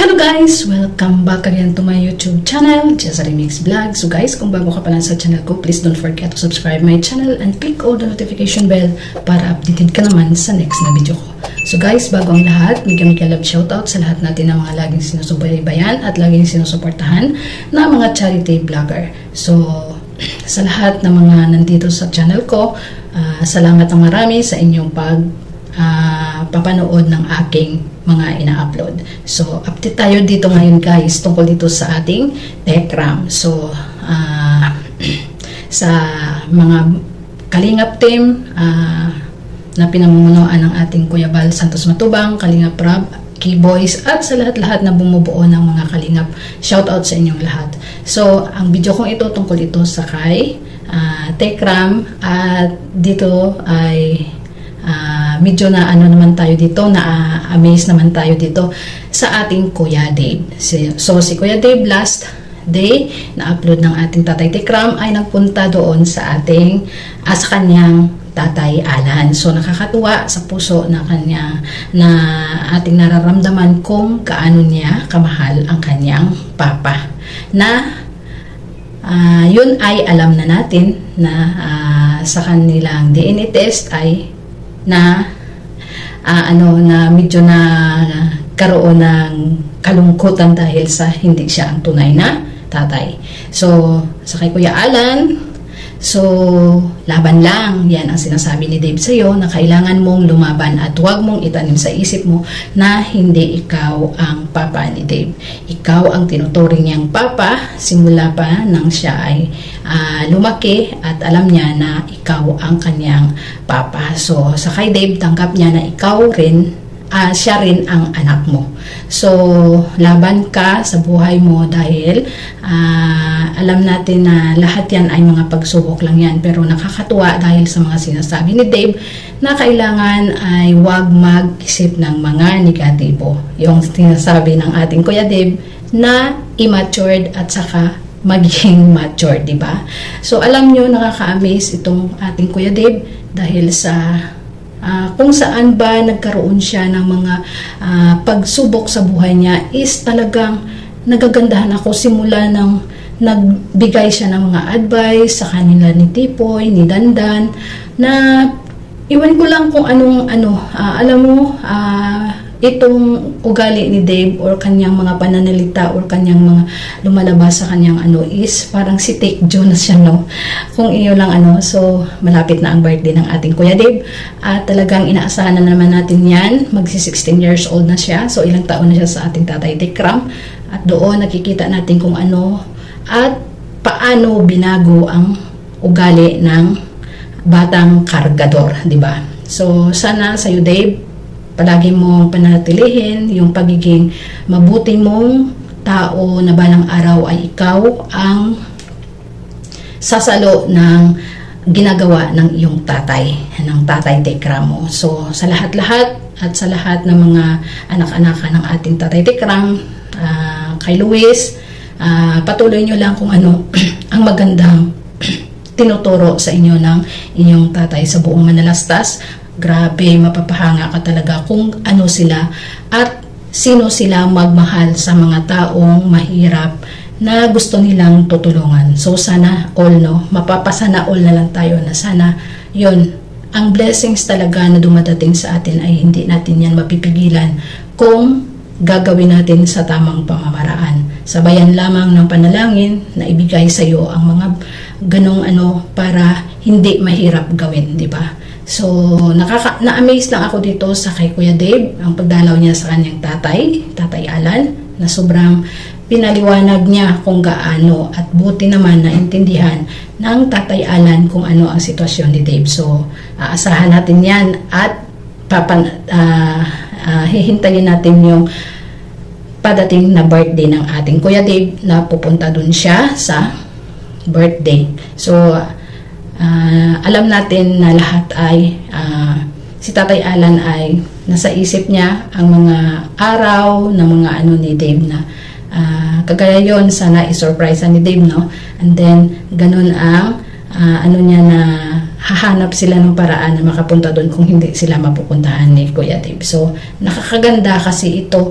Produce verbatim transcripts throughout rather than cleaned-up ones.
Hello guys! Welcome back again to my YouTube channel, Jessa Remix Vlog. So guys, kung bago ka pa lang sa channel ko, please don't forget to subscribe my channel and click all the notification bell para updated ka naman sa next na video ko. So guys, bago ang lahat, mega mega love shoutout sa lahat natin ng mga laging sinusubaybayan at laging sinusuportahan na mga charity vlogger. So, sa lahat ng mga nandito sa channel ko, uh, salamat ng marami sa inyong pag uh, papanood ng aking mga ina-upload. So, update tayo dito ngayon guys tungkol dito sa ating Tekram. So, uh, sa mga Kalingap team uh, na pinamumunuan ng ating Kuya Bal Santos Matubang, Kalingap Rab, Keyboys, at sa lahat-lahat na bumubuo ng mga Kalingap, shoutout sa inyong lahat. So, ang video kong ito tungkol ito sa kay uh, Tekram, at dito ay Uh, medyo na ano naman tayo dito, na uh, amaze naman tayo dito sa ating Kuya Dave. So si Kuya Dave last day na upload ng ating Tatay Tekram ay nagpunta doon sa ating uh, sa kanyang Tatay Alan. So nakakatuwa sa puso na kanya na ating nararamdaman kung gaano niya kamahal ang kanyang papa, na uh, yun ay alam na natin na uh, sa kanilang D N A test ay na uh, ano na medyo na uh, karoon ng kalungkutan dahil sa hindi siya ang tunay na tatay. So sa kay Kuya Alan, so laban lang, yan ang sinasabi ni Dave sa iyo, na kailangan mong lumaban at huwag mong itanim sa isip mo na hindi ikaw ang papa ni Dave. Ikaw ang tinuturing niyang papa simula pa nang siya ay uh, lumaki at alam niya na ikaw ang kanyang papa. So sa kay Dave, tanggap niya na ikaw rin, uh, siya rin ang anak mo. So laban ka sa buhay mo dahil uh, alam natin na lahat yan ay mga pagsubok lang yan, pero nakakatuwa dahil sa mga sinasabi ni Dave na kailangan ay huwag mag-isip ng mga negatibo. Yung sinasabi ng ating Kuya Dave na immature at saka maging mature, di ba? So alam nyo, nakaka-amaze itong ating Kuya Dave dahil sa Uh, kung saan ba nagkaroon siya ng mga uh, pagsubok sa buhay niya, is talagang nagagandahan ako simula nang nagbigay siya ng mga advice sa kanila ni Tipoy, ni Dandan, na iwan ko lang kung anong ano, uh, alam mo, uh, itong ugali ni Dave or kanyang mga pananalita or kanyang mga lumalabas sa kanyang ano is parang si Take Jonas siya, no? Kung iyo lang ano. So malapit na ang birthday ng ating Kuya Dave at talagang inaasahan na naman natin yan. Magsi sixteen years old na siya, so ilang taon na siya sa ating Tatay Tekram, at doon nakikita natin kung ano at paano binago ang ugali ng batang kargador, di ba? So sana sa iyo, Dave, palagi mong panatilihin yung pagiging mabuti mong tao na balang araw ay ikaw ang sasalo ng ginagawa ng iyong tatay, ng Tatay Tekram mo. So sa lahat-lahat at sa lahat ng mga anak-anak ng ating Tatay Tekram, uh, kay Luis, uh, patuloy nyo lang kung ano ang magandang tinuturo sa inyo ng inyong tatay sa buong Manalastas. Grabe, mapapahanga ka talaga kung ano sila at sino sila magmahal sa mga taong mahirap na gusto nilang tutulungan. So sana all, no, mapapasana all na lang tayo na sana yun, ang blessings talaga na dumadating sa atin ay hindi natin yan mapipigilan kung gagawin natin sa tamang pamamaraan. Sabayan lamang ng panalangin na ibigay sa iyo ang mga ganong ano para hindi mahirap gawin, di ba? So, nakaka na-amaze lang ako dito sa kay Kuya Dave, ang pagdalaw niya sa kanyang tatay, Tatay Alan, na sobrang pinaliwanag niya kung gaano at buti naman naintindihan ng Tatay Alan kung ano ang sitwasyon ni Dave. So, aasahan natin yan at papan, uh, uh, hihintayin natin yung padating na birthday ng ating Kuya Dave na pupunta dun siya sa birthday. So, Uh, alam natin na lahat ay uh, si Tatay Alan ay nasa isip niya ang mga araw na mga ano ni Dave na uh, kagaya yon, sana i-surprise ni Dave, no? And then ganun ang uh, ano niya na hahanap sila ng paraan na makapunta doon kung hindi sila mapupuntahan ni Kuya Dave. So, nakakaganda kasi ito,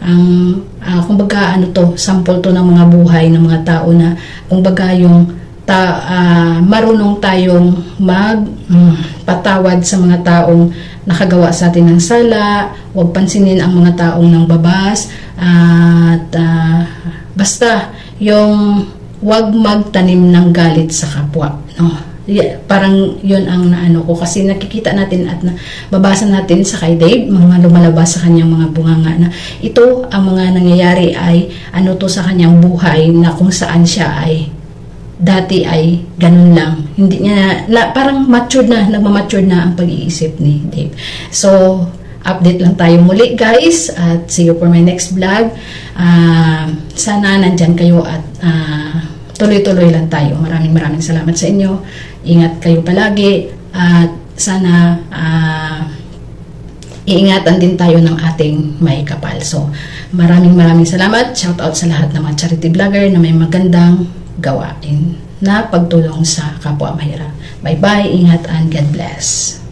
ang uh, kumbaga ano to, sample to ng mga buhay ng mga tao na kumbaga yung ta, uh, marunong tayong mag um, patawad sa mga taong nakagawa sa atin ng sala, huwag pansinin ang mga taong nang babas, uh, at uh, basta yung huwag magtanim ng galit sa kapwa, no? Yeah, parang yun ang naano ko kasi nakikita natin at na, babasa natin sa kay Dave, mga lumalabas sa kanyang mga bunganga na ito ang mga nangyayari ay ano to sa kanyang buhay na kung saan siya ay dati ay ganun lang, hindi niya na, parang matured na, nagmamature na ang pag-iisip ni Dave. So update lang tayo muli guys, at see you for my next vlog. Uh, sana nandyan kayo at uh, tuloy-tuloy lang tayo. Maraming maraming salamat sa inyo. Ingat kayo palagi at sana uh, iingatan din tayo ng ating may kapal. So, maraming maraming salamat. Shout out sa lahat ng mga charity vlogger na may magandang gawain na pagtulong sa kapwa mahirap. Bye-bye. Ingat and God bless.